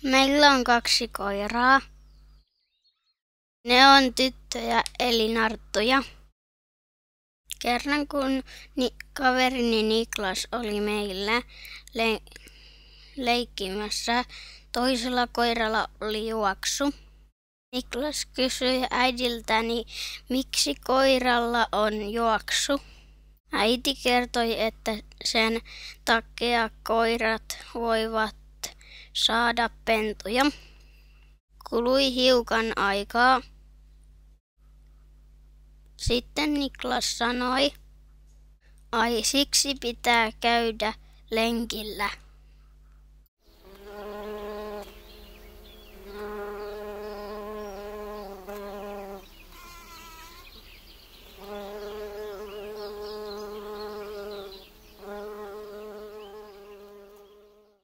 Meillä on 2 koiraa. Ne on tyttöjä eli narttuja. Kerran kun kaverini Niklas oli meillä leikkimässä, toisella koiralla oli juoksu. Niklas kysyi äidiltäni, miksi koiralla on juoksu. Äiti kertoi, että sen takia koirat voivat saada pentuja. Kului hiukan aikaa. Sitten Niklas sanoi, ai siksi pitää käydä lenkillä.